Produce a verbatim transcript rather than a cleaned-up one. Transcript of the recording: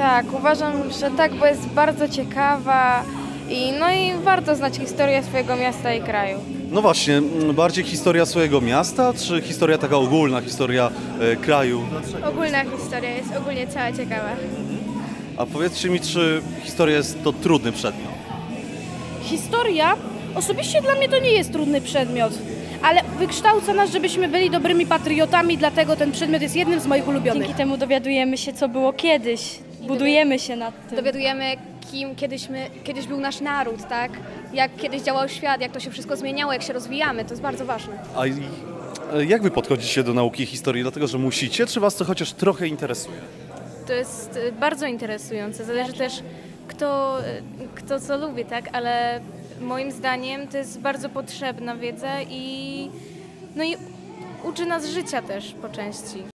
Tak, uważam, że tak, bo jest bardzo ciekawa i, no i warto znać historię swojego miasta i kraju. No właśnie, m, bardziej historia swojego miasta, czy historia taka ogólna, historia e, kraju? Ogólna historia jest ogólnie cała ciekawa. A powiedzcie mi, czy historia jest to trudny przedmiot? Historia osobiście dla mnie to nie jest trudny przedmiot, ale wykształca nas, żebyśmy byli dobrymi patriotami, dlatego ten przedmiot jest jednym z moich ulubionych. Dzięki temu dowiadujemy się, co było kiedyś. Budujemy się nad tym. Dowiadujemy, kim kiedyś, my, kiedyś był nasz naród, tak? Jak kiedyś działał świat, jak to się wszystko zmieniało, jak się rozwijamy, to jest bardzo ważne. A i, e, jak wy podchodzicie do nauki historii? Dlatego, że musicie, czy was to chociaż trochę interesuje? To jest y, bardzo interesujące, zależy też kto, y, kto co lubi, tak? Ale moim zdaniem to jest bardzo potrzebna wiedza i, no i uczy nas życia też po części.